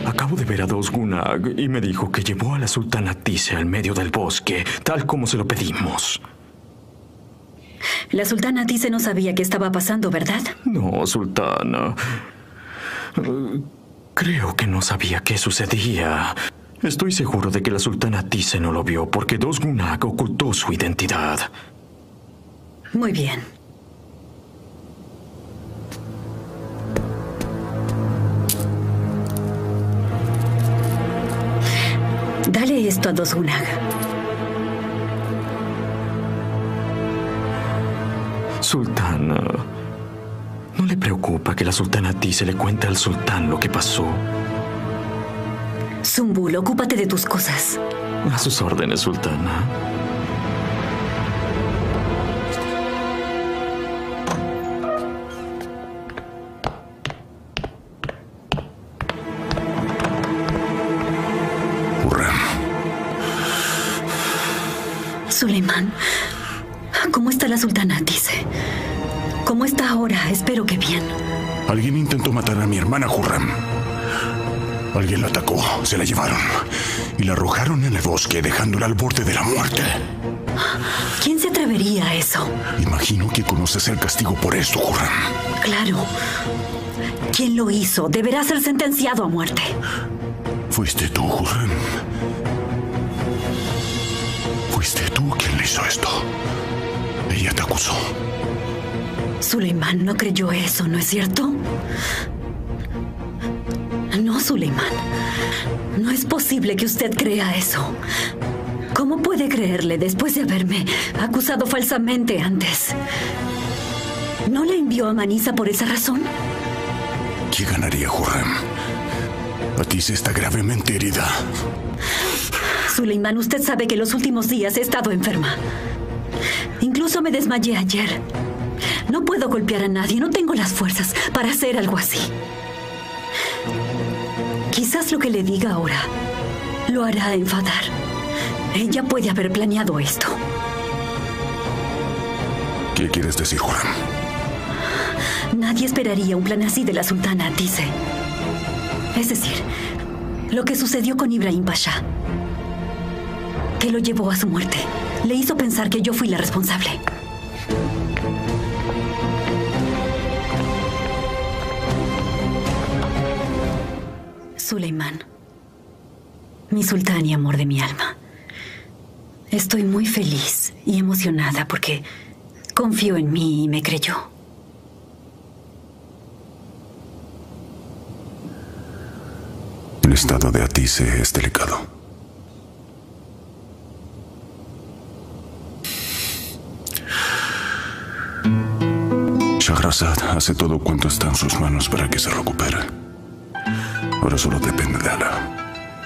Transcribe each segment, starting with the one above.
Acabo de ver a Dos Gunag y me dijo que llevó a la sultana Tise al medio del bosque, tal como se lo pedimos. La sultana Tise no sabía qué estaba pasando, ¿verdad? No, sultana. Creo que no sabía qué sucedía. Estoy seguro de que la sultana Tise no lo vio porque Dos Gunag ocultó su identidad. Muy bien. Dale esto a Dos Gunag. Sultana, ¿no le preocupa que la sultana Tise le cuente al sultán lo que pasó? Zumbul, ocúpate de tus cosas. A sus órdenes, sultana. Suleimán, ¿cómo está la sultana Tise? ¿Cómo está ahora? Espero que bien. Alguien intentó matar a mi hermana Hurrem. Alguien la atacó, se la llevaron y la arrojaron en el bosque, dejándola al borde de la muerte. ¿Quién se atrevería a eso? Imagino que conoces el castigo por esto, Hurrem. Claro. ¿Quién lo hizo? Deberá ser sentenciado a muerte. Fuiste tú, Hurrem. Fuiste tú quien le hizo esto. Ella te acusó. Suleimán no creyó eso, ¿no es cierto? No, Suleimán. No es posible que usted crea eso. ¿Cómo puede creerle después de haberme acusado falsamente antes? ¿No le envió a Manisa por esa razón? ¿Qué ganaría, Hurrem? Tise está gravemente herida. Suleimán, usted sabe que los últimos días he estado enferma. Incluso me desmayé ayer. No puedo golpear a nadie, no tengo las fuerzas para hacer algo así. Quizás lo que le diga ahora lo hará enfadar. Ella puede haber planeado esto. ¿Qué quieres decir, Hurrem? Nadie esperaría un plan así de la sultana Tise. Es decir, lo que sucedió con Ibrahim Pasha, que lo llevó a su muerte, le hizo pensar que yo fui la responsable. Suleimán, mi sultán y amor de mi alma, estoy muy feliz y emocionada porque confió en mí y me creyó. El estado de Tise es delicado. Shahrazad hace todo cuanto está en sus manos para que se recupere. Ahora solo depende de Alá.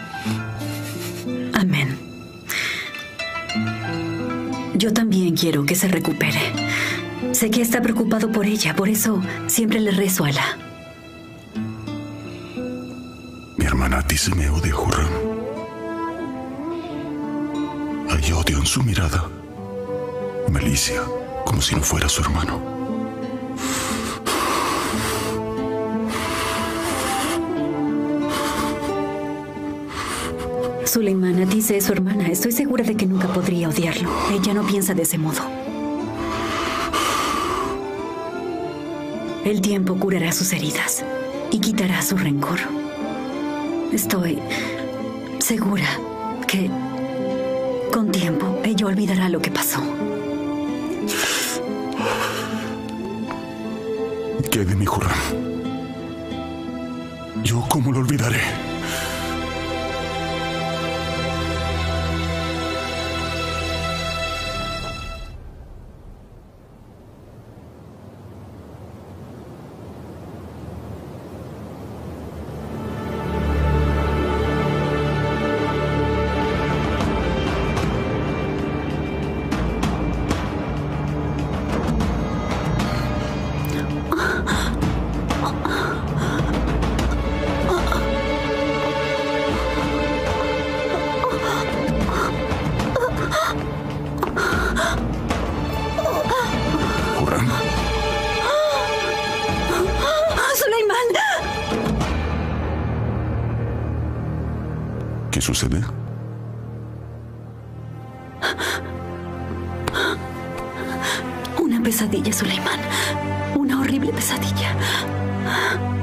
Amén. Yo también quiero que se recupere. Sé que está preocupado por ella, por eso siempre le rezo a Alá. Mi hermana Tise me odia, Hurrem. Hay odio en su mirada. Malicia, como si no fuera su hermano. Suleimán, Tise es su hermana. Estoy segura de que nunca podría odiarlo. Ella no piensa de ese modo. El tiempo curará sus heridas y quitará su rencor. Estoy segura que con tiempo ella olvidará lo que pasó. ¿Qué de mi Hurrem? ¿Yo cómo lo olvidaré? ¿Qué sucede? Una pesadilla, Suleimán. Una horrible pesadilla.